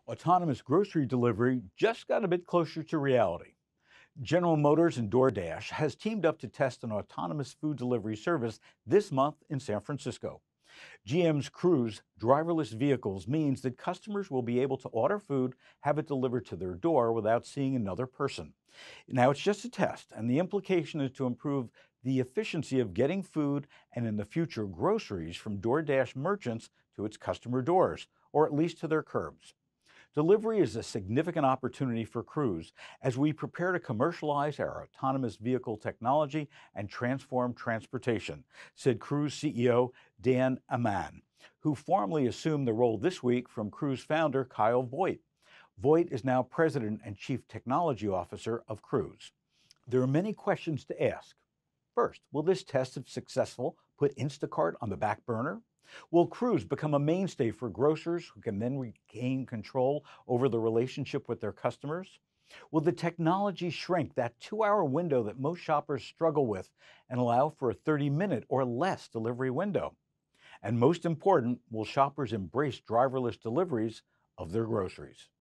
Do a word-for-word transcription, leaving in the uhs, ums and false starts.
Autonomous grocery delivery just got a bit closer to reality. General Motors and DoorDash has teamed up to test an autonomous food delivery service this month in San Francisco. G M's Cruise driverless vehicles means that customers will be able to order food, have it delivered to their door without seeing another person. Now, it's just a test, and the implication is to improve the efficiency of getting food and, in the future, groceries from DoorDash merchants to its customer doors, or at least to their curbs. Delivery is a significant opportunity for Cruise as we prepare to commercialize our autonomous vehicle technology and transform transportation, said Cruise C E O Dan Ammann, who formally assumed the role this week from Cruise founder Kyle Voigt. Voigt is now President and Chief Technology Officer of Cruise. There are many questions to ask. First, will this test, if successful, put Instacart on the back burner? Will Cruise become a mainstay for grocers who can then regain control over the relationship with their customers? Will the technology shrink that two-hour window that most shoppers struggle with and allow for a thirty-minute or less delivery window? And most important, will shoppers embrace driverless deliveries of their groceries?